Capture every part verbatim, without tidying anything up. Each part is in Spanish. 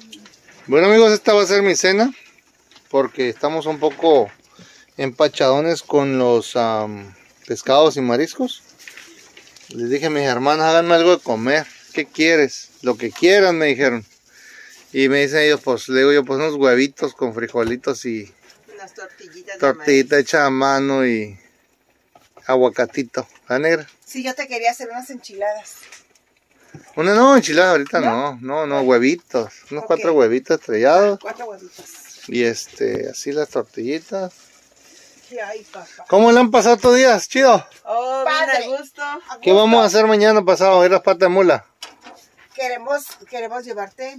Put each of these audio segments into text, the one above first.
Bueno amigos, esta va a ser mi cena, porque estamos un poco empachadones con los um, pescados y mariscos. Les dije a mis hermanas, háganme algo de comer. ¿Qué quieres? Lo que quieran, me dijeron. Y me dicen ellos, pues le digo yo, pues unos huevitos con frijolitos y unas tortillitas tortillita hecha a mano y aguacatito. ¿La negra? Sí, yo te quería hacer unas enchiladas. Una no, enchilada ahorita no, no, no, no, huevitos. Unos okay. cuatro huevitos estrellados. Ah, cuatro huevitos. Y este, así las tortillitas. Ay, papá. ¿Cómo le han pasado estos días? ¿Chido? Oh, padre. Bien, a gusto. A gusto. ¿Qué vamos a hacer mañana pasado? ¿Ir a las patas de mula? Queremos, queremos llevarte,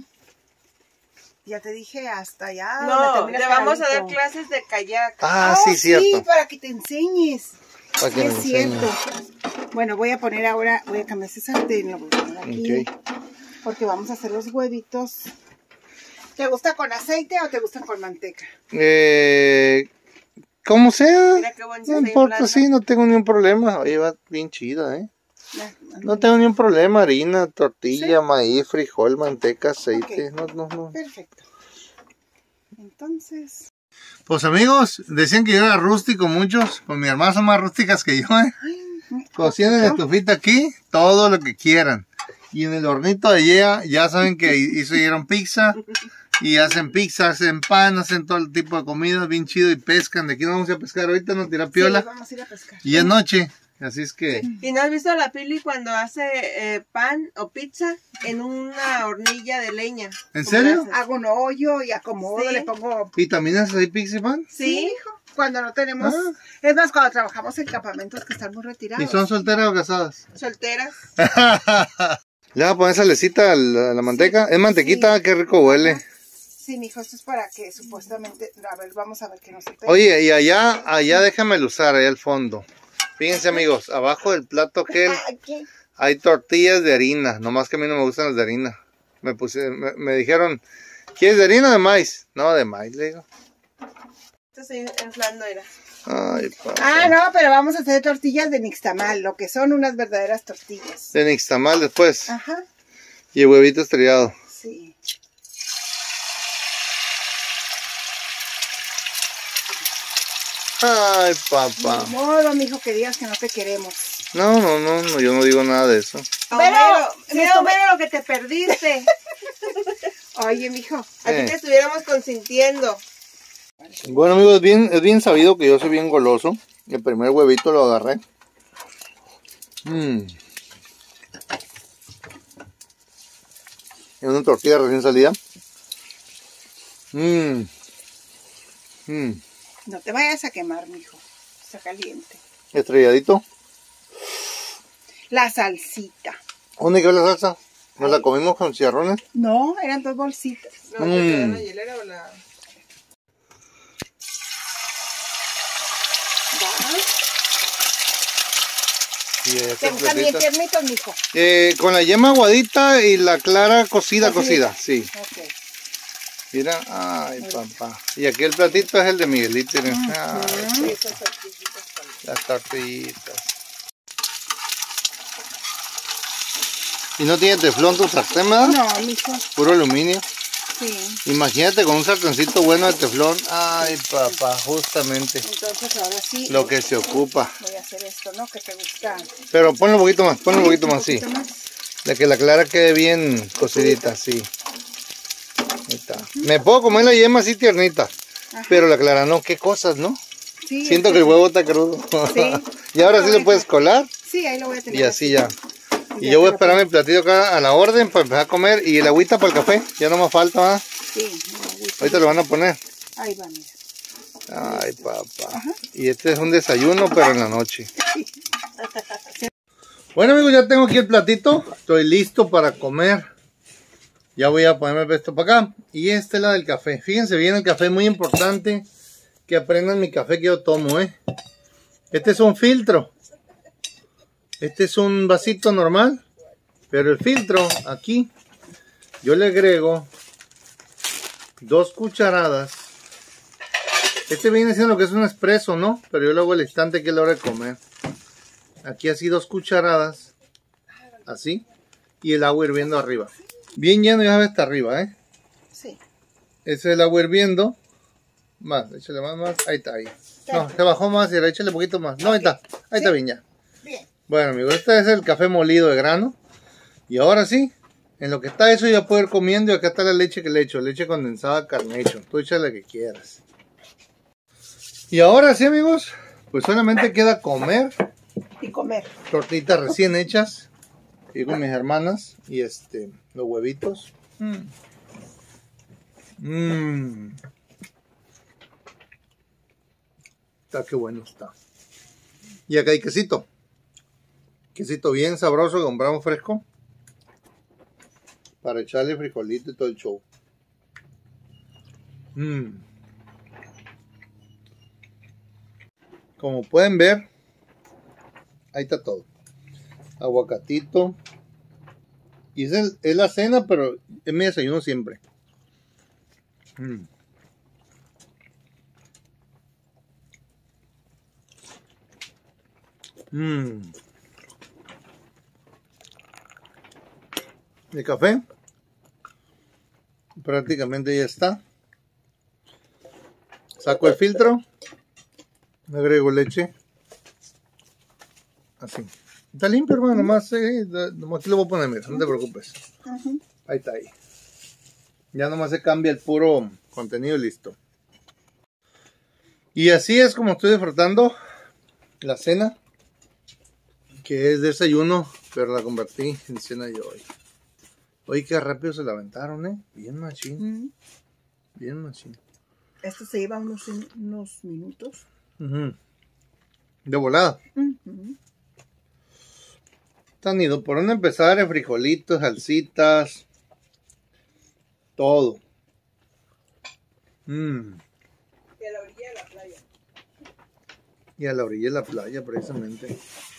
ya te dije, hasta allá. No, te vamos a dar clases de kayak. Ah, oh, sí, cierto. Sí, para que te enseñes. Para que es me cierto. enseñes. Bueno, voy a poner ahora, voy a cambiar ese sartén, lo voy a poner aquí. Okay. Porque vamos a hacer los huevitos. ¿Te gusta con aceite o te gustan con manteca? Eh... Como sea, Mira qué bonito, no importa, sí, no tengo ni un problema. Oye, va bien chida, ¿eh? No tengo ni un problema, harina, tortilla, ¿sí? Maíz, frijol, manteca, aceite, okay. no, no, no. Perfecto. Entonces... Pues amigos, decían que yo era rústico muchos, pues mis hermanas son más rústicas que yo, ¿eh? Cocinan en la estufita aquí, todo lo que quieran. Y en el hornito de allá, ya saben que hicieron pizza. Y hacen pizza, hacen pan, hacen todo el tipo de comida bien chido y pescan. De aquí no vamos a pescar ahorita, no tira piola. Sí, vamos a ir a pescar. Y es noche, así es que... Sí. ¿Y no has visto a la Pili cuando hace eh, pan o pizza en una hornilla de leña? ¿En serio? Hago un hoyo y acomodo, sí. Le pongo... ¿Y también haces ahí pizza y pan? Sí, hijo. Cuando no tenemos... Ah. Es más, cuando trabajamos en campamentos que están muy retirados. ¿Y son solteras o casadas? Solteras. ¿Le vas a poner salecita a la, a la manteca? Sí. Es mantequita, sí. Qué rico huele. Ajá. Sí, mijo, esto es para que supuestamente, a ver, vamos a ver que no se pegue. Oye, y allá, allá déjame usar, allá al fondo. Fíjense amigos, abajo del plato aquel hay tortillas de harina, nomás que a mí no me gustan las de harina. Me puse, me, me dijeron, ¿quieres de harina o de maíz? No, de maíz, le digo. Estoy inflando, era. Ay, papá. Ah, no, pero vamos a hacer tortillas de nixtamal, lo que son unas verdaderas tortillas. De nixtamal después. Ajá. Y el huevito estrellado. Sí. Ay, papá. Ni modo, mijo, que digas que no te queremos. No, no, no, no, yo no digo nada de eso. Pero, mira, mira lo que te perdiste. Oye, mijo, aquí eh. te estuviéramos consintiendo. Bueno, amigos, es bien, es bien sabido que yo soy bien goloso. El primer huevito lo agarré. Mmm. En una tortilla recién salida. Mmm. Mmm. No te vayas a quemar, mijo. Está caliente. Estrelladito. La salsita. ¿Dónde quedó la salsa? ¿Nos la comimos con chicharrones? No, eran dos bolsitas. No, mm. ¿te la hielera o la...? ¿Te gustan bien tiernitos, mijo? Eh, con la yema aguadita y la clara cocida, cocida, cocida sí. Okay. Mira, ay papá. Y aquí el platito es el de Miguelito. Uh -huh. Ay, las tortillitas. ¿Y no tiene teflón tu sartén, verdad? No, mijo. Puro aluminio. Sí. Imagínate con un sartencito bueno de teflón. Ay papá, justamente. Entonces ahora sí. Lo que se ocupa. Voy a hacer esto, ¿no? Que te gusta. Pero ponle un poquito más, ponle un poquito más, sí. Más. De que la clara quede bien cocidita, sí. Ahí está. Me puedo comer la yema así tiernita. Ajá. Pero la clara no, qué cosas, ¿no? Sí, siento que el huevo está crudo. Sí. Y ahora sí lo puedes colar. Sí, ahí lo voy a tener. Y así ya. Y, y yo voy a esperar mi platillo acá a la orden para empezar a comer. Y el agüita para el café, ya no me falta, ¿verdad? Sí. Ahorita lo van a poner. Ahí va, mira. Ay, papá. Ajá. Y este es un desayuno, pero en la noche. Bueno, amigos, ya tengo aquí el platito. Estoy listo para comer. Ya voy a ponerme esto para acá. Y esta es la del café. Fíjense bien, el café es muy importante que aprendan mi café que yo tomo, ¿eh? Este es un filtro. Este es un vasito normal. Pero el filtro, aquí, yo le agrego dos cucharadas. Este viene siendo lo que es un espresso, ¿no? Pero yo lo hago al instante que es la hora de comer. Aquí así dos cucharadas. Así. Y el agua hirviendo arriba. Bien lleno ya hasta arriba, ¿eh? Sí. Ese es el agua hirviendo. Más, échale más, más. Ahí está, ahí. No, se bajó más y échale un poquito más. No, ahí está. Ahí está bien ya. Bien. Bueno, amigos, este es el café molido de grano. Y ahora sí, en lo que está eso ya puedo ir comiendo. Y acá está la leche que le echo. Leche condensada Carnation. Tú échale la que quieras. Y ahora sí, amigos, pues solamente queda comer. Y comer. Tortitas recién hechas. Y con mis hermanas. Y este, los huevitos. Mmm. Mmm. Está que bueno está. Y acá hay quesito. Quesito bien sabroso que compramos fresco. Para echarle frijolito y todo el show. Mmm. Como pueden ver, ahí está todo. Aguacatito. Y es, el, es la cena, pero es mi desayuno siempre. Mm. Mm. El café prácticamente ya está. Saco el filtro. Le agrego leche. Así. Está limpio, hermano. Nomás, eh, nomás te lo voy a poner, mira, no te preocupes. Uh-huh. Ahí está ahí. Ya nomás se cambia el puro contenido y listo. Y así es como estoy disfrutando la cena. Que es desayuno, pero la convertí en cena de hoy. Oye, qué rápido se la aventaron, ¿eh? Bien machín. Uh-huh. Bien machín. Esto se lleva unos, unos minutos. Uh-huh. De volada. Uh-huh. Tan ido por dónde empezar, frijolitos, salsitas, todo. Mm. Y a la orilla de la playa. Y a la orilla de la playa, precisamente.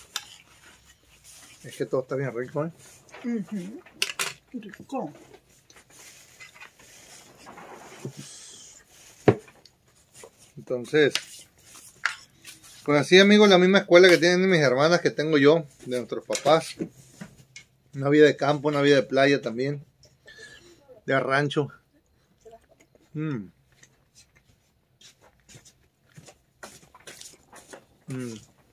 Es que todo está bien rico, ¿eh? Uh-huh. Rico. Entonces, pues así, amigos, la misma escuela que tienen mis hermanas que tengo yo, de nuestros papás. Una vida de campo, una vida de playa también. De rancho. Mm. Mm.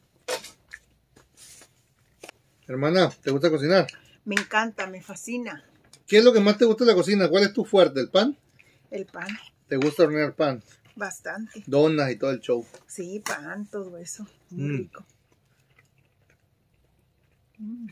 Hermana, ¿te gusta cocinar? Me encanta, me fascina. ¿Qué es lo que más te gusta de la cocina? ¿Cuál es tu fuerte? ¿El pan? El pan, ¿Te gusta hornear pan? bastante. Donas y todo el show. Sí, pan, todo eso. Muy Mm. rico. Mm.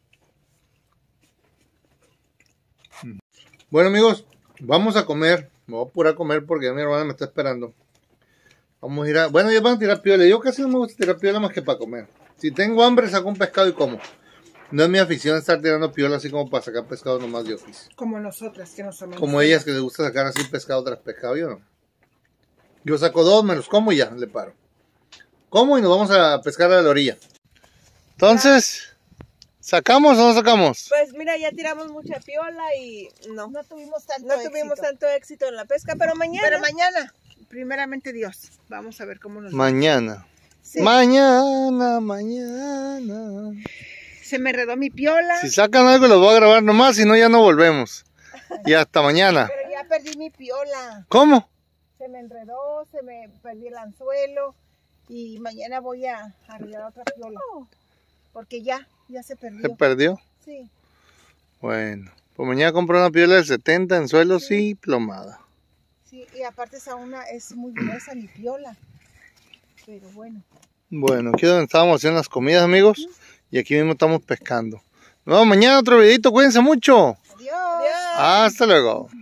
Bueno, amigos, vamos a comer. Me voy a apurar a comer porque ya mi hermana me está esperando. Vamos a ir a... Bueno, ya van a tirar piola. Yo casi no me gusta tirar piola más que para comer. Si tengo hambre, saco un pescado y como. No es mi afición estar tirando piola así como para sacar pescado nomás de oficio. Como nosotras, que nos amamos. Como ellas que les gusta sacar así pescado tras pescado, yo no. Yo saco dos, me los como y ya, le paro. Como y nos vamos a pescar a la orilla. Entonces, ¿sacamos o no sacamos? Pues mira, ya tiramos mucha piola y no, No tuvimos tanto no tuvimos éxito. tanto éxito en la pesca, pero mañana. Pero mañana, primeramente Dios, vamos a ver cómo nos va. Mañana. Sí. Mañana, mañana. Se me enredó mi piola, Si sacan algo los voy a grabar nomás, si no ya no volvemos. Y hasta mañana. pero ya perdí mi piola. ¿Cómo? Se me enredó, se me perdí el anzuelo y mañana voy a arreglar otra piola. Porque ya, ya se perdió. ¿Se perdió? Sí. Bueno, pues mañana compro una piola de setenta en suelos y plomada. Sí, y aparte esa una es muy gruesa mi piola. Pero bueno. Bueno, aquí es donde estábamos haciendo las comidas, amigos. Y aquí mismo estamos pescando. Nos vemos mañana otro videito, cuídense mucho. Adiós. Adiós. Hasta luego.